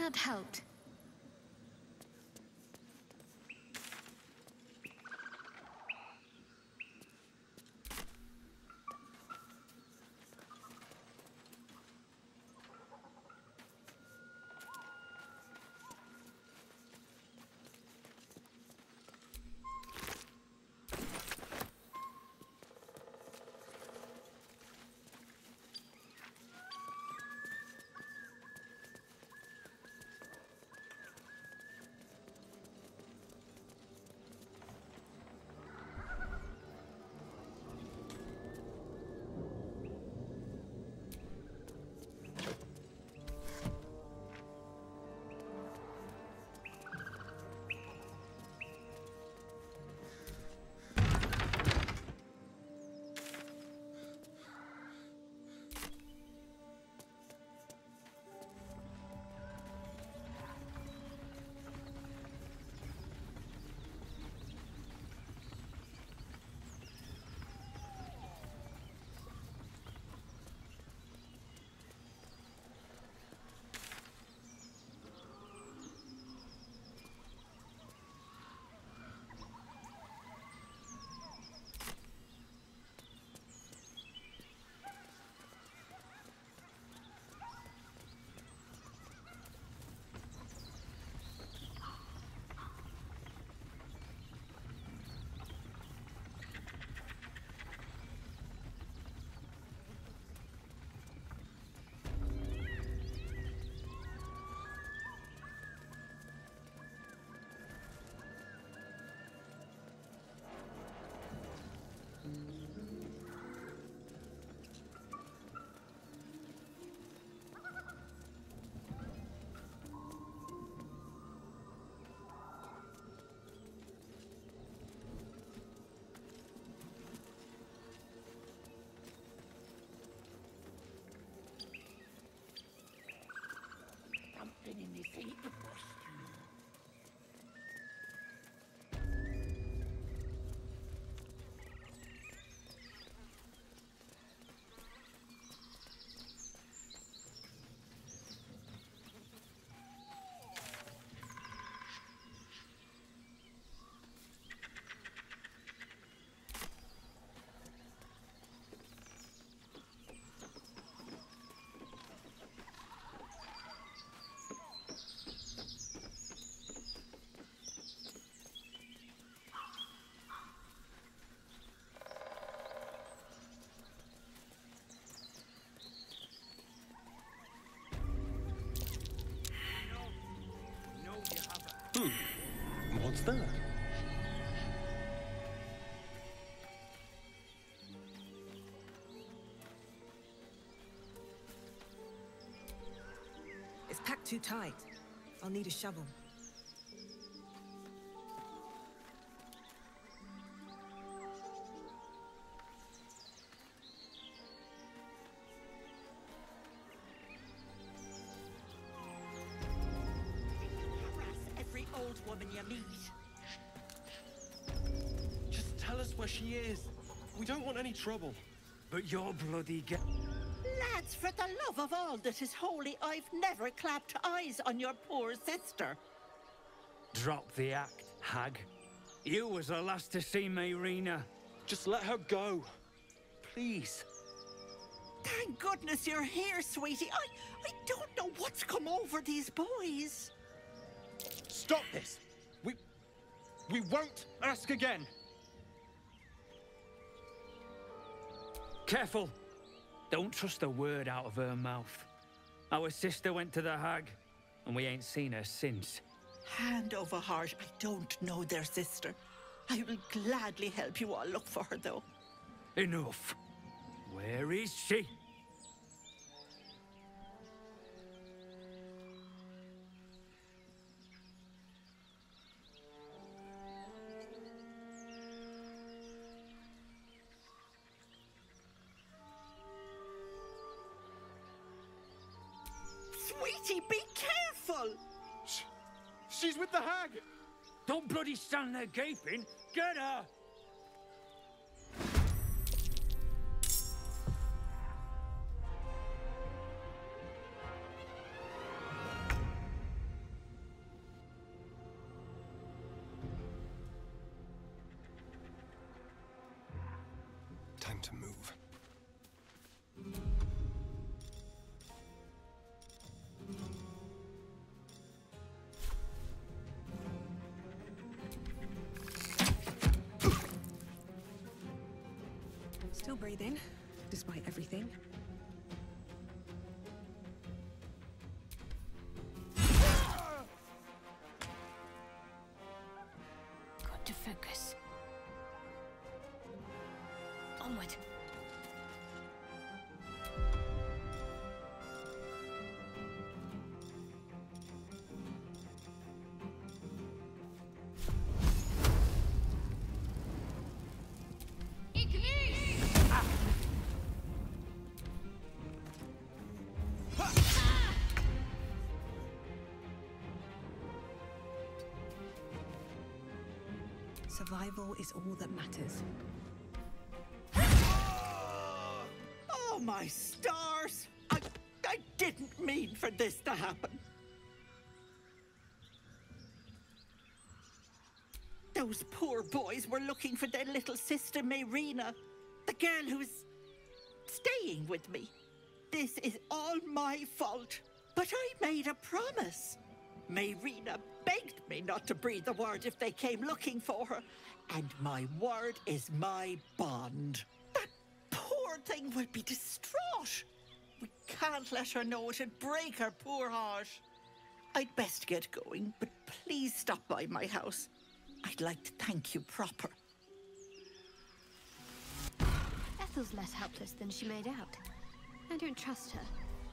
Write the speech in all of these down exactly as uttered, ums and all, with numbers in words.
that helped. Hmm. What's that? It's packed too tight. I'll need a shovel. Every old woman you meet. Just tell us where she is. We don't want any trouble. But you're bloody get. Lads, for the love of all that is holy, I've never clapped eyes on your poor sister. Drop the act, hag. You was the last to see Mayrina. Just let her go. Please. Thank goodness you're here, sweetie. I, I don't know what's come over these boys. Stop this! We... we won't ask again! Careful! Don't trust a word out of her mouth. Our sister went to the hag, and we ain't seen her since. Hand over heart, I don't know their sister. I will gladly help you all look for her, though. Enough. Where is she? Sweetie, be careful! Sh she's with the hag! Don't bloody stand there gaping! Get her! Still breathing, despite everything. Got to focus. Onward. Survival is all that matters. Oh, my stars! I, I didn't mean for this to happen. Those poor boys were looking for their little sister, Mayrina, the girl who's staying with me. This is all my fault, but I made a promise. Mayrina begged me not to breathe a word if they came looking for her, and my word is my bond. That poor thing will be distraught. We can't let her know. It'd break her poor heart. I'd best get going, but please stop by my house. I'd like to thank you proper. Ethel's less helpless than she made out. I don't trust her.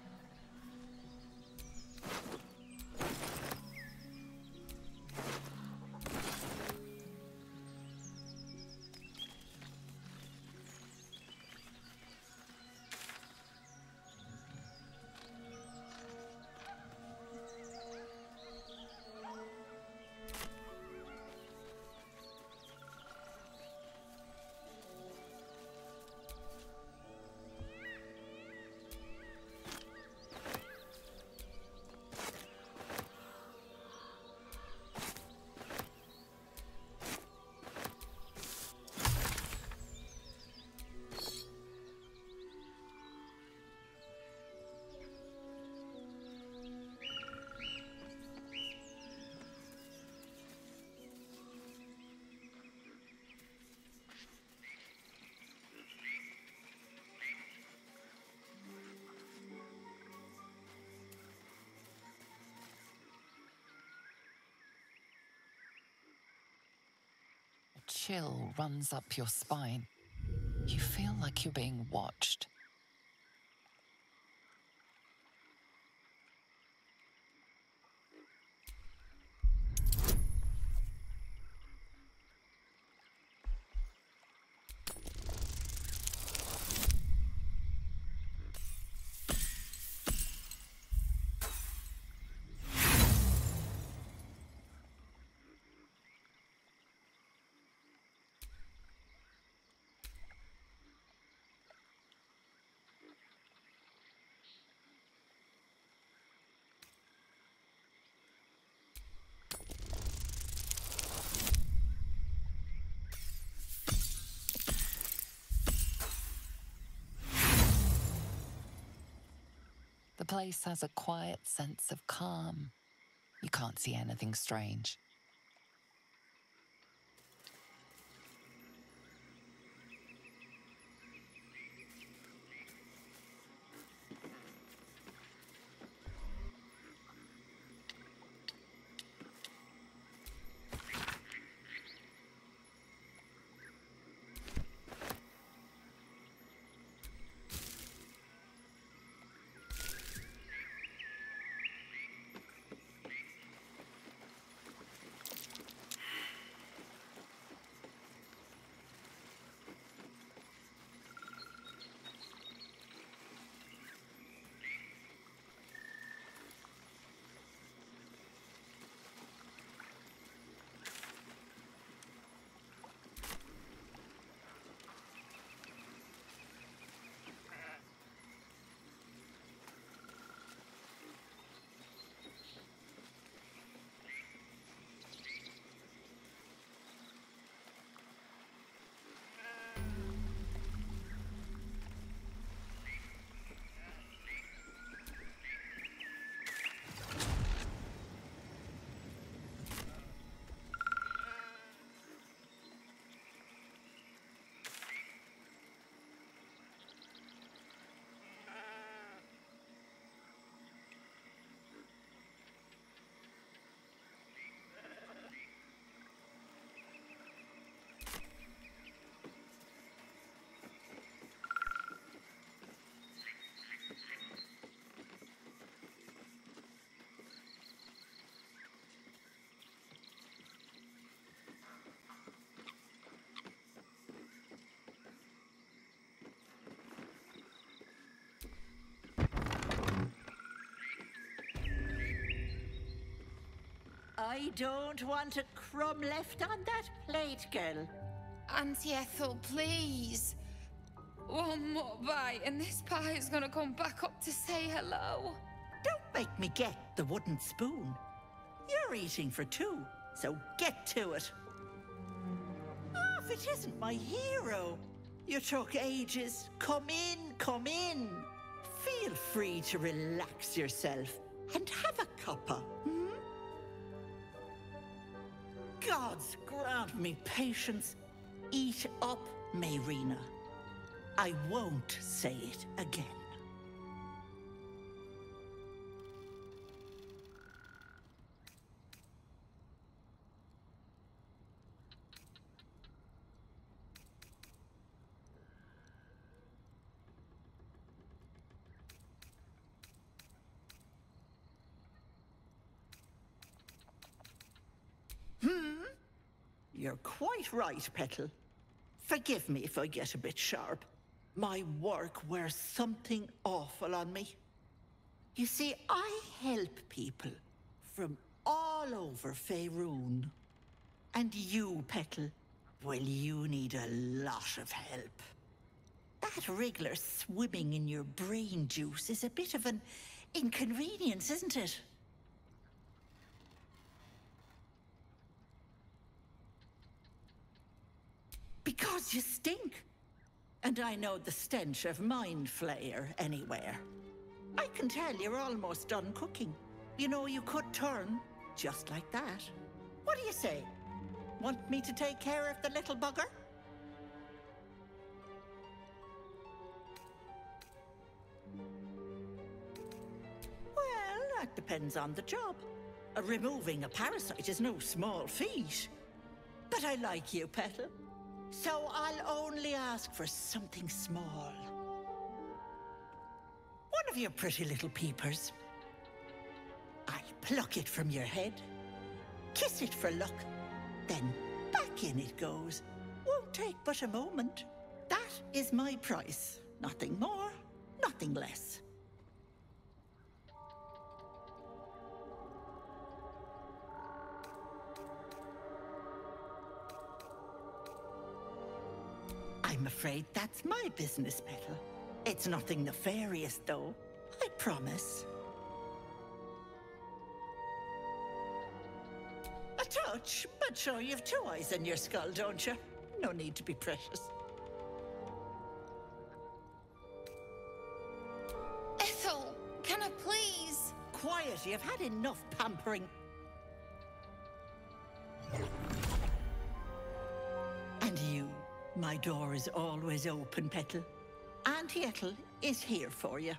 A chill runs up your spine. You feel like you're being watched. The place has a quiet sense of calm. You can't see anything strange. I don't want a crumb left on that plate, girl. Auntie Ethel, please. One more bite and this pie is gonna come back up to say hello. Don't make me get the wooden spoon. You're eating for two, so get to it. Oh, if it isn't my hero. You took ages. Come in, come in. Feel free to relax yourself and have a cuppa, hmm? Gods grant me patience. Eat up, Mayrina. I won't say it again. Hmm? You're quite right, Petal. Forgive me if I get a bit sharp. My work wears something awful on me. You see, I help people from all over Faerun. And you, Petal, well, you need a lot of help. That wriggler swimming in your brain juice is a bit of an inconvenience, isn't it? Because you stink. And I know the stench of Mind Flayer anywhere. I can tell you're almost done cooking. You know, you could turn just like that. What do you say? Want me to take care of the little bugger? Well, that depends on the job. Uh, removing a parasite is no small feat. But I like you, Petal. So I'll only ask for something small. One of your pretty little peepers. I'll pluck it from your head, kiss it for luck, then back in it goes. Won't take but a moment. That is my price. Nothing more, nothing less. I'm afraid that's my business, Petal. It's nothing nefarious, though. I promise. A touch, but sure, you've two eyes in your skull, don't you? No need to be precious. Ethel, can I please? Quiet, you've had enough pampering. And you? My door is always open, Petal. Auntie Ethel is here for you.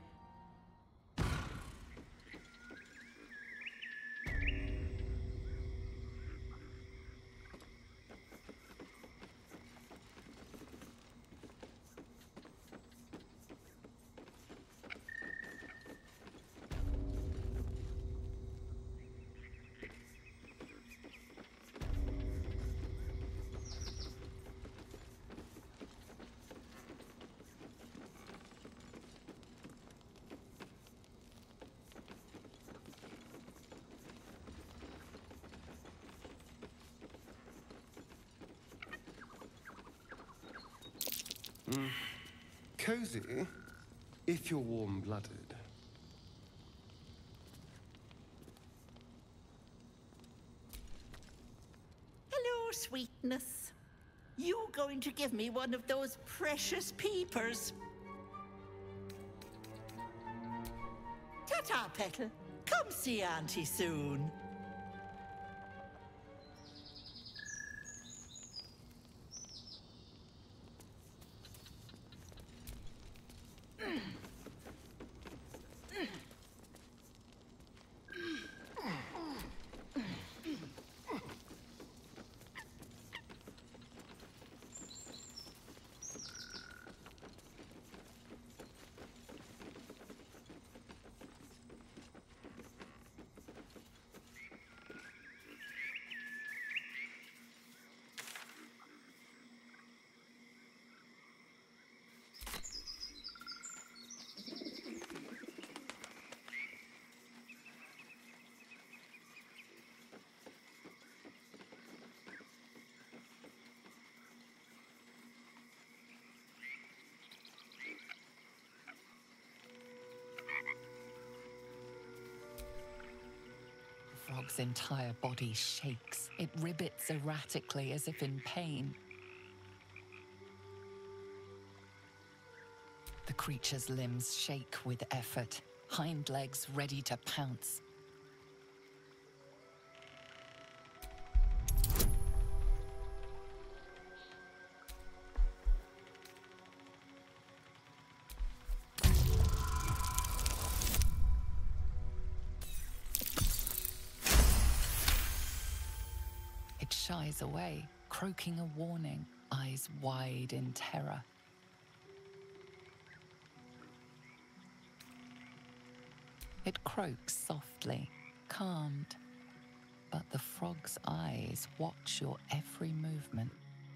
Mm. Cozy, if you're warm-blooded. Hello, sweetness. You going to give me one of those precious peepers? Ta-ta, Petal. Come see Auntie soon. frog's entire body shakes. It ribbits erratically as if in pain. The creature's limbs shake with effort, hind legs ready to pounce. It shies away, croaking a warning, eyes wide in terror. It croaks softly, calmed, but the frog's eyes watch your every movement.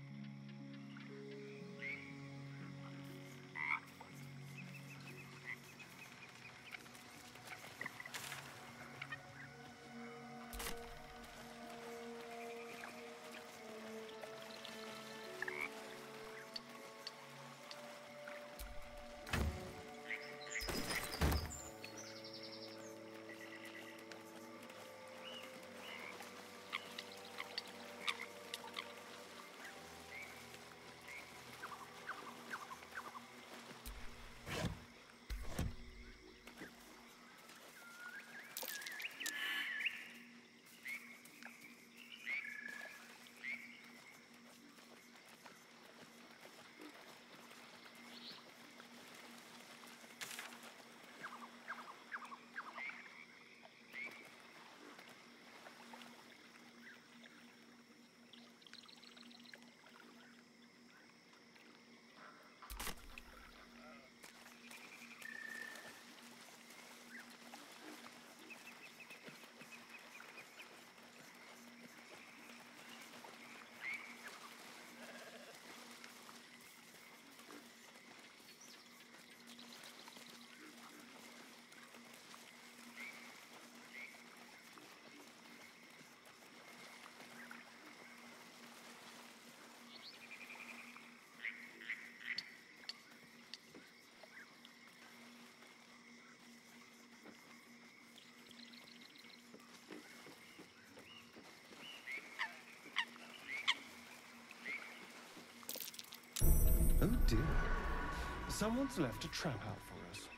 Oh dear. Someone's left a trap out for us.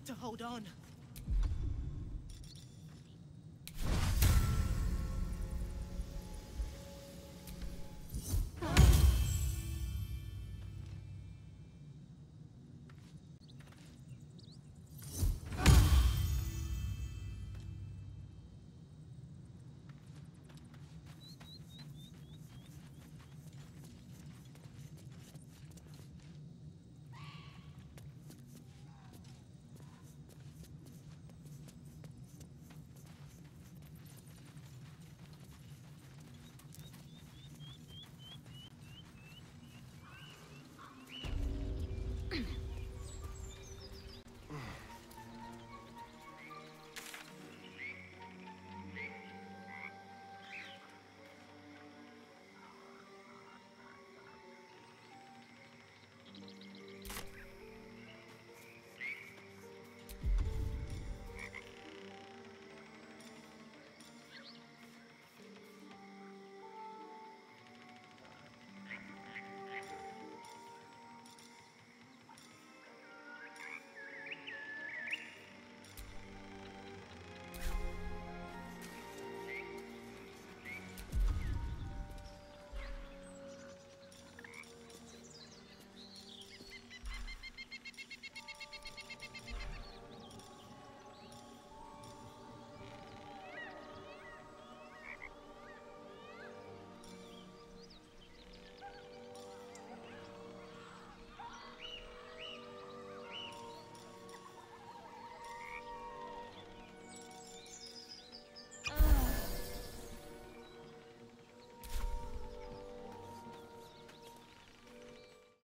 to hold on.